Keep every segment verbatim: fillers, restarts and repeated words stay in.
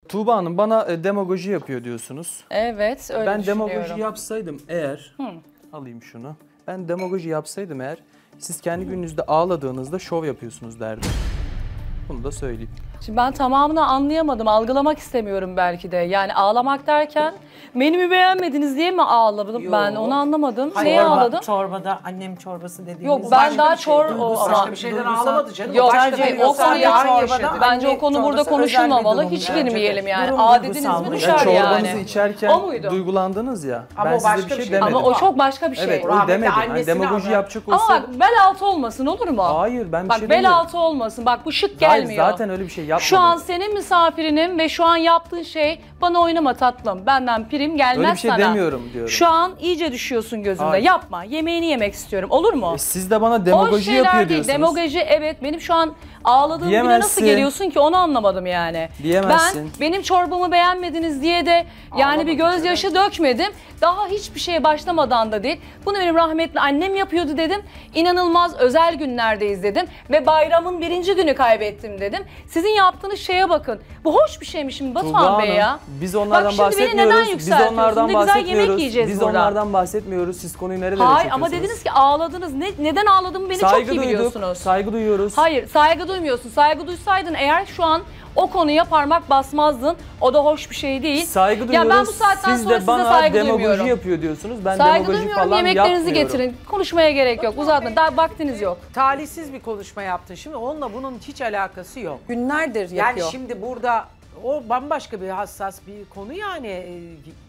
Tuğba Hanım bana e, demagoji yapıyor diyorsunuz. Evet, öyle Ben düşünüyorum. demagoji yapsaydım eğer, Hı. alayım şunu. Ben demagoji yapsaydım eğer, siz kendi gününüzde ağladığınızda şov yapıyorsunuz derdim. Bunu da söyleyeyim. Şimdi ben tamamını anlayamadım, algılamak istemiyorum belki de. Yani ağlamak derken menümü beğenmediniz diye mi ağladım Yok. ben onu anlamadım. Hayır, Neye çorba- ağladım? Çorbada annem çorbası dediğimiz. Yok ben başka daha bir şey. çor o Duygusal- ama başka bir şeyden ağlamadı canım. Yok, Başka bence bir o yoksa konuda yağ çorbada- yaşadı. bence o Anne konu burada çorbası özel bir konuşulmamalı. durum Hiç bence de. girmeyelim yani. Durum Aa dediniz duygusal mi durum. düşer Yani yani. çorbanızı içerken O muydu? duygulandınız ya. Ama ben o size başka bir bir şey şey. demedim. Ama o çok başka bir şey. Evet, o Rahmetli demedim. Hani annesini demagoji alır. yapacak olsa... Ama bak bel altı olmasın olur mu? Hayır, ben bir bak, şey bel demiyorum. altı olmasın. Bak bu şık Hayır, gelmiyor. zaten öyle bir şey yapmadım. Şu an senin misafirinim ve şu an yaptığın şey bana oynama tatlım. Benden prim gelmez Öyle bir şey sana. demiyorum diyorum. Şu an iyice düşüyorsun gözümde. Hayır. Yapma. Yemeğini yemek istiyorum. Olur mu? E, siz de bana O demagoji şeyler yapıyor değil. diyorsunuz. Demagoji evet. Benim şu an ağladığım güne nasıl Diyemezsin. geliyorsun ki onu anlamadım yani. Diyemezsin. Ben benim çorbamı beğenmediniz diye de yani Ağlamadım bir gözyaşı dökmedim. Daha hiçbir şeye başlamadan da değil. Bunu benim rahmetli annem yapıyordu dedim. İnanılmaz özel günlerdeyiz dedim. Ve bayramın birinci günü kaybettim dedim. Sizin yaptığınız şeye bakın. Bu hoş bir şeymiş şimdi Tuğba Batuhan Bey Hanım, ya. Biz onlardan Bak şimdi beni bahsetmiyoruz. neden Biz yükseltiyorsun? onlardan Ne güzel yemek bahsetmiyoruz. yiyeceğiz Biz burada. onlardan bahsetmiyoruz. Siz konuyu nerelere Hayır çekiyorsunuz? ama dediniz ki ağladınız. Ne, neden ağladığımı beni saygı çok iyi duyduk, biliyorsunuz. saygı duyuyoruz. Hayır saygı duymuyorsun. Saygı duysaydın eğer şu an o konuya parmak basmazdın. O da hoş bir şey değil. Saygı Ya duyuyoruz. ben bu saatten Siz sonra de size bana saygı demagoji duymuyorum. yapıyor diyorsunuz. Ben Saygı demagoji duymuyorum. falan Yemeklerinizi yapmıyorum. getirin. Konuşmaya gerek yok. Uzatma. Daha vaktiniz yok. Talihsiz bir konuşma yaptın. Şimdi onunla bunun hiç alakası yok. Günlerdir Yani yapıyor. şimdi burada o bambaşka bir hassas bir konu yani. E,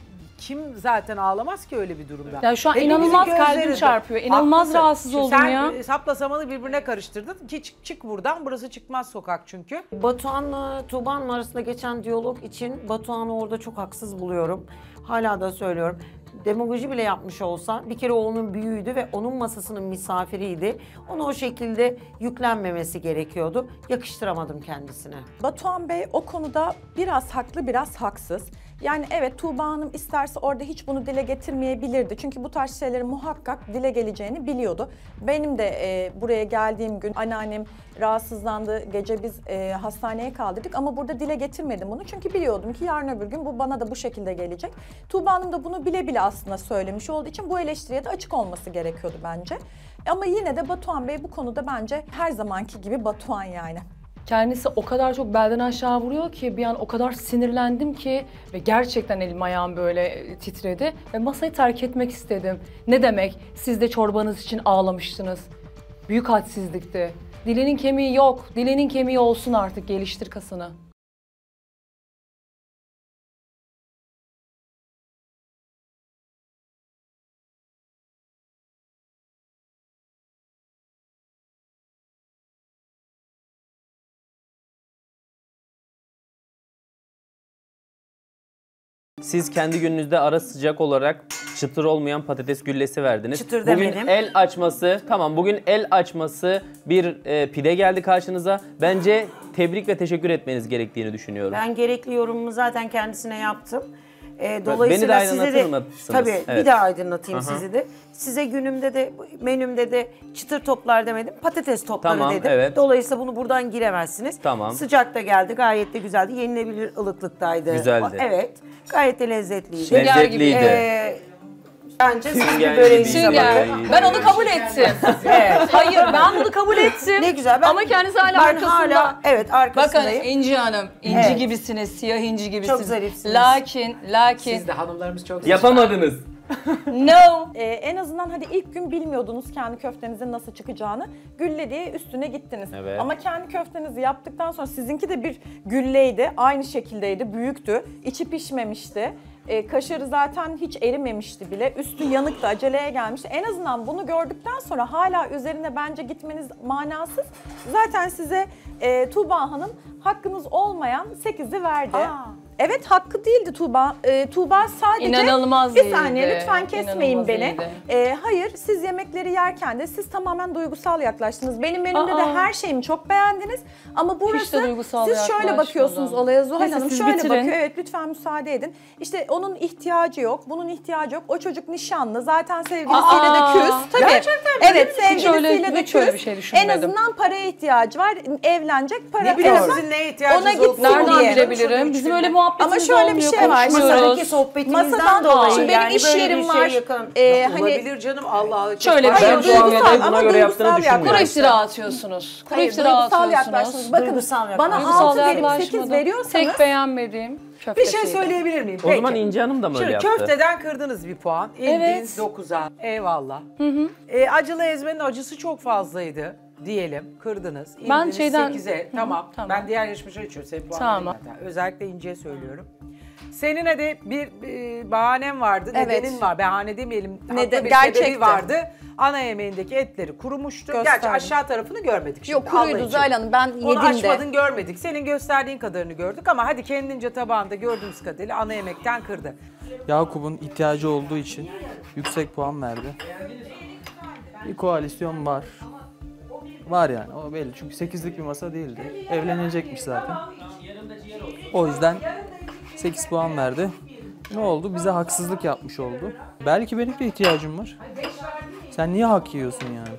Kim zaten ağlamaz ki öyle bir durumda. Ya şu an Hepimizin inanılmaz gözleri kalbim de- çarpıyor. İnanılmaz Haklısın. rahatsız Şimdi oldum sen ya. e, sapla samanı birbirine karıştırdın. Ki çık, çık buradan, burası çıkmaz sokak çünkü. Batuhan'la Tuğba Hanım arasında geçen diyalog için Batuhan'ı orada çok haksız buluyorum. Hala da söylüyorum. Demagoji bile yapmış olsa bir kere o onun büyüğüydü ve onun masasının misafiriydi. Ona o şekilde yüklenmemesi gerekiyordu. Yakıştıramadım kendisine. Batuhan Bey o konuda biraz haklı, biraz haksız. Yani evet Tuğba Hanım isterse orada hiç bunu dile getirmeyebilirdi. Çünkü bu tarz şeylerin muhakkak dile geleceğini biliyordu. Benim de e, buraya geldiğim gün anneannem rahatsızlandı. Gece biz e, hastaneye kaldırdık ama burada dile getirmedim bunu. Çünkü biliyordum ki yarın öbür gün bu bana da bu şekilde gelecek. Tuğba Hanım da bunu bile bile aslında söylemiş olduğu için bu eleştiriye de açık olması gerekiyordu bence. Ama yine de Batuhan Bey bu konuda bence her zamanki gibi Batuhan yani. Kendisi o kadar çok belden aşağı vuruyor ki bir an o kadar sinirlendim ki ve gerçekten elim ayağım böyle titredi ve masayı terk etmek istedim. Ne demek? Siz de çorbanız için ağlamıştınız. Büyük hadsizlikti. Dilinin kemiği yok. Dilinin kemiği olsun artık. Geliştir kasını. Siz kendi gününüzde ara sıcak olarak çıtır olmayan patates güllesi verdiniz. Çıtır bugün demedim. el açması, tamam bugün el açması bir e, pide geldi karşınıza. Bence tebrik ve teşekkür etmeniz gerektiğini düşünüyorum. Ben gerekli yorumumu zaten kendisine yaptım. Ee, Beni de dolayısıyla size aydınlatır de mısınız? tabii Evet. bir daha aydınlatayım Aha. sizi de. Size günümde de menümde de çıtır toplar demedim. Patates topları Tamam, dedim. evet. Dolayısıyla bunu buradan giremezsiniz. Tamam. Sıcak da geldi. Gayet de güzeldi. Yenilebilir ılıklıktaydı. Güzeldi. Evet. Gayet de lezzetliydi. Sünger Lezzetliydi. gibi. Ee, bence siz Sünger bir böreğinize gibi. Sünger. bakın. Ben onu kabul ettim. Evet. Hayır ben bunu kabul ettim. Ne güzel. Ben, Ama kendisi hala ben arkasında. hala evet Bakın arkasındayım. İnci Hanım, İnci Evet. gibisiniz, siyah İnci gibisiniz. Çok zarifsiniz. Lakin, lakin, Siz de hanımlarımız çok Yapamadınız. no. Ee, en azından hadi ilk gün bilmiyordunuz kendi köftenizin nasıl çıkacağını. Gülle diye üstüne gittiniz. Evet. Ama kendi köftenizi yaptıktan sonra sizinki de bir gülleydi. Aynı şekildeydi, büyüktü. İçi pişmemişti. Ee, kaşarı zaten hiç erimemişti bile. Üstü yanıktı, aceleye gelmişti. En azından bunu gördükten sonra hala üzerine bence gitmeniz manasız. Zaten size e, Tuğba Hanım hakkınız olmayan sekizi verdi. Aa. Evet hakkı değildi Tuğba. Ee, Tuğba sadece... İnanılmaz Bir iyiydi. saniye lütfen kesmeyin İnanılmaz beni. iyiydi. Ee, hayır siz yemekleri yerken de siz tamamen duygusal yaklaştınız. Benim menümde de Aa. her şeyimi çok beğendiniz. Ama burası duygusal siz şöyle yaklaşmadım. bakıyorsunuz olaya Zuhal Neyse, Hanım siz şöyle bitirin. bakıyor. Evet lütfen müsaade edin. İşte onun ihtiyacı yok, bunun ihtiyacı yok. O çocuk nişanlı. Zaten sevgilisiyle Aa. de küs. Tabii. Gerçekten mi? Evet Hiç öyle- sevgilisiyle de hiç öyle küs. bir şey En düşünmedim. azından paraya ihtiyacı var. Evlenecek para. Ne bileyim en azından sizin neye ihtiyacınız ona gitsin olduğunu Nereden diye. bilebilirim? Bizim öyle muhabbet muhabbetimiz Ama şöyle bir olmuyor, şey var. konuşmuyoruz. Masadaki sohbetimizden Masadan dolayı şimdi yani benim iş böyle bir yerim şeye var. yakın. Ee, hani Olabilir canım Allah Allah. Şöyle bir Ben şey şu duygusal Ahmet'e buna ama göre yaptığını duygusal düşünmüyorum. Kuru iftira atıyorsunuz. Kuru Hayır, iftira duygusal atıyorsunuz. yaklaştınız. Bakın Duygusal bana yaklaştınız. altı verip Duygusal sekiz yaklaşmadım. veriyorsanız Tek beğenmediğim Bir köftesiydi. şey söyleyebilir miyim? O Peki. zaman İnci Hanım da mı öyle Şimdi yaptı? köfteden kırdınız bir puan. İndiniz Evet. dokuza. Eyvallah. Hı hı. E, acılı ezmenin acısı çok fazlaydı diyelim. Kırdınız. İndiniz Ben şeyden- sekize. Hı hı, Tamam. tamam. Ben diğer yarışmacılar içiyorum. Senin puanın Tamam. değil zaten. Özellikle İnci'ye söylüyorum. Senin de bir e, bahanen vardı. Evet. Nedenin var. Bahane demeyelim. Neden- Hatta bir gerçekti. sebebi vardı. Ana yemeğindeki etleri kurumuştu. Gerçi Gösterdim. aşağı tarafını görmedik şimdi. yok Allah kuruydu için. Zuhal Hanım, ben Onu yedim de. açmadın görmedik. Senin gösterdiğin kadarını gördük ama hadi kendince tabağında gördüğümüz kadarıyla ana yemekten kırdı. Yakup'un ihtiyacı olduğu için yüksek puan verdi. Bir koalisyon var. Var yani o belli çünkü sekizlik bir masa değildi. Evlenecekmiş zaten. O yüzden sekiz puan verdi. Ne oldu? Bize haksızlık yapmış oldu. Belki benim de ihtiyacım var. Sen niye hak yiyorsun yani?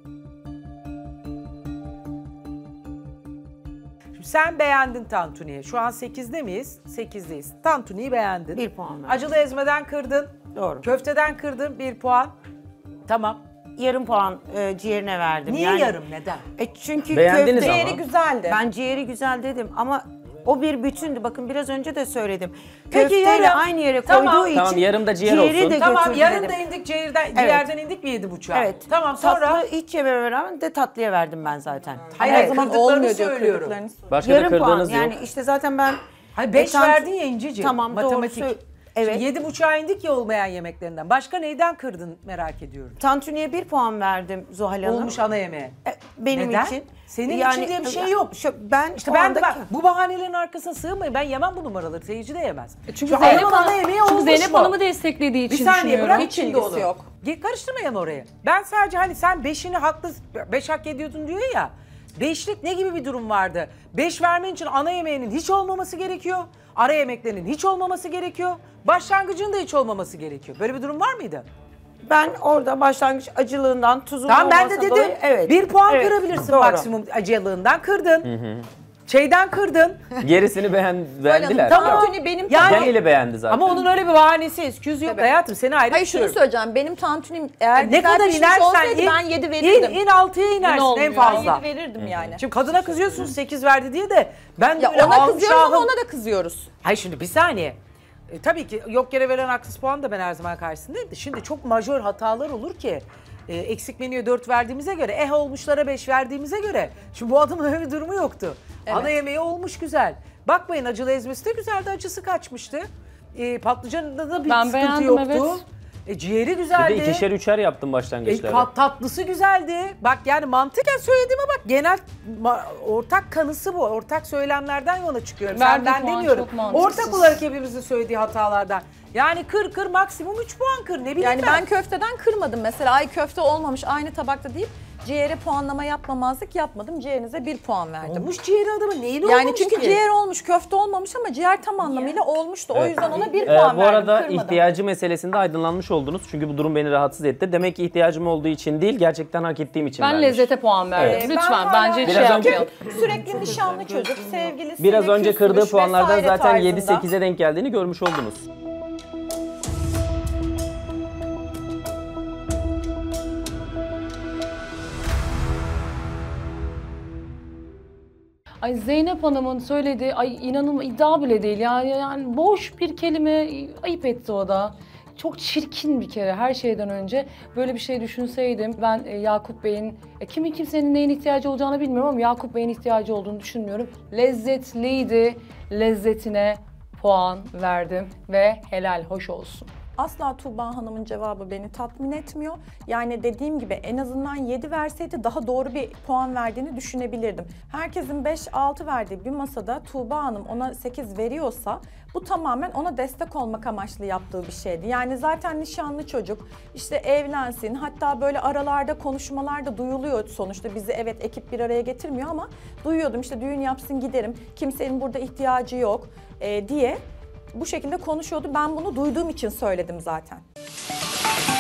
Şimdi sen beğendin Tantuni'yi. Şu an sekizde miyiz? sekizdeyiz. Tantuni'yi beğendin. Bir puan verdim. Acılı ezmeden kırdın. Doğru. Köfteden kırdın bir puan. Tamam. Yarım puan e, ciğerine verdim. Niye Yani- yarım? Neden? E çünkü Beğendiniz köfte... ama. Ciğeri güzeldi. Ben ciğeri güzel dedim ama o bir bütündü. Bakın biraz önce de söyledim. Peki, Köfteyle yarım. aynı yere Tamam. koyduğu için Tamam, yarım da ciğer ciğeri olsun. de Tamam götürdü yarın dedim. da indik ciğerden, ciğerden indik mi yedi buçuğa? Evet. Tamam sonra. Tatlı hiç yememe rağmen de tatlıya verdim ben zaten. Hayır, her hayır, zaman kırdıklarını olmuyor diyor söylüyorum. kırdıklarınız. Başka da Yarım puan kırdığınız yok. yani işte zaten ben... Hayır beş E, tant- verdin ya İnci'ciğim. Tamam, doğru Matematik. sö- Evet. Şimdi yedi buçuğa indik ya olmayan yemeklerinden. Başka neyden kırdın merak ediyorum. Tantuniye bir puan verdim Zuhal Hanım. Olmuş ana yemeğe. E, Benim Neden? için. Senin için diye bir şey yok. Şu, ben İşte o ben, andaki- ben bu bahanelerin arkasına sığmayın. Ben yemem bu numaraları. Seyirci de yemez. Çünkü Şu Zeynep, adamın ana Hanım, yemeği çünkü olmuş Zeynep mu? Hanım'ı desteklediği Bir için saniye düşünüyorum. bırak Hiç şimdi ilgisi onu. yok. Gel karıştırmayın oraya. Ben sadece hani sen beşini haklı, beş hak ediyordun diyor ya. Beşlik ne gibi bir durum vardı? Beş vermen için ana yemeğinin hiç olmaması gerekiyor. Ara yemeklerinin hiç olmaması gerekiyor. Başlangıcın da hiç olmaması gerekiyor. Böyle bir durum var mıydı? Ben orada başlangıç acılığından, tuzundan Tamam ben de olmasına dedim. dolayı- evet. Bir puan Evet, kırabilirsin doğru. maksimum acılığından. Kırdın. Şeyden kırdın. Gerisini beğen beğendiler. Tantuni benim Yani- Geneli beğendi zaten. Ama onun öyle bir bahanesi, esküzü yok Tabii. hayatım. Seni ayrı Hayır şunu tutuyorum. söyleyeceğim. Benim tantunim eğer Ne güzel kadar pişmiş inersen olsaydı in, ben yedi verirdim. in, in altıya inersin en olmuyor. fazla. yedi verirdim yani. Şimdi kadına kızıyorsun sekiz verdi diye de ben de Ya öyle ona ahım kızıyoruz ama şahım- ona da kızıyoruz. Hayır şimdi bir saniye. E, tabii ki yok yere verilen haksız puan da ben her zaman karşısındayım da şimdi çok majör hatalar olur ki e, eksik menüye dört verdiğimize göre eh olmuşlara beş verdiğimize göre şimdi bu adamın öyle bir durumu yoktu. Evet. Ana yemeği olmuş güzel. Bakmayın acılı ezmesi de güzeldi, acısı kaçmıştı. E, patlıcanında da bir Ben sıkıntı beğendim, yoktu. evet. E, ciğeri Bir güzeldi. de ikişer üçer yaptım E, başlangıçları. tat- tatlısı güzeldi. Bak yani mantıken söylediğime bak genel ma- ortak kanısı bu. Ortak söylemlerden yola çıkıyorum. Sen Verdiği ben puan demiyorum. çok mantıksız. Ortak olarak hepimizin söylediği hatalardan. Yani kır kır maksimum üç puan kır ne bileyim Yani ben. ben köfteden kırmadım mesela. Ay köfte olmamış aynı tabakta deyip ciğere puanlama yapmamazlık yapmadım. Ciğerinize bir puan verdim. Olmuş ciğeri adamın neyini Yani olmamış çünkü ki? ciğer olmuş, köfte olmamış ama ciğer tam anlamıyla olmuştu. O Evet. yüzden ona bir Ee, puan bu verdim. arada kırmadım. ihtiyacı meselesinde aydınlanmış oldunuz. Çünkü bu durum beni rahatsız etti. Demek ki ihtiyacım olduğu için değil, gerçekten hak ettiğim için Ben vermiş. lezzete puan verdim. Evet. Lütfen Ben bence Biraz şey önce- yapmayalım. Sürekli nişanlı çocuk, sevgilisiyle Biraz önce küsmüş kırdığı puanlardan vesaire zaten yedi tarzında. sekize denk geldiğini görmüş oldunuz. Ay Zeynep Hanım'ın söylediği, ay inanılmaz iddia bile değil ya. Yani boş bir kelime, ayıp etti o da. Çok çirkin bir kere her şeyden önce. Böyle bir şey düşünseydim ben e, Yakup Bey'in, e, kimin kimsenin neyin ihtiyacı olacağını bilmiyorum ama Yakup Bey'in ihtiyacı olduğunu düşünmüyorum. Lezzetliydi, lezzetine puan verdim ve helal hoş olsun. Asla Tuğba Hanım'ın cevabı beni tatmin etmiyor. Yani dediğim gibi en azından yedi verseydi daha doğru bir puan verdiğini düşünebilirdim. Herkesin beş altı verdiği bir masada Tuğba Hanım ona sekiz veriyorsa bu tamamen ona destek olmak amaçlı yaptığı bir şeydi. Yani zaten nişanlı çocuk, işte evlensin, hatta böyle aralarda konuşmalarda duyuluyor sonuçta. Bizi evet ekip bir araya getirmiyor ama duyuyordum işte düğün yapsın giderim, kimsenin burada ihtiyacı yok e, diye bu şekilde konuşuyordu. Ben bunu duyduğum için söyledim zaten.